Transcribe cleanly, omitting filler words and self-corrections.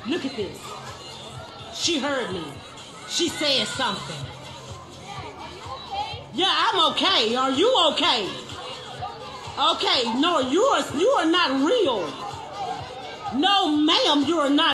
Look at this. She heard me. She said something. Yeah, I'm okay. Are you okay? Okay, no, you are not real. No, ma'am, you are not.